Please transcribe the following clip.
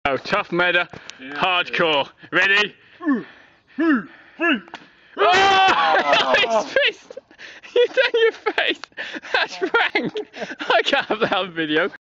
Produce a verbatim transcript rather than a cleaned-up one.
Oh, tough meta, yeah, hardcore. Yeah. Ready? Two, two, three. Oh! His fist! You done your face! That's Frank! I can't have that on video.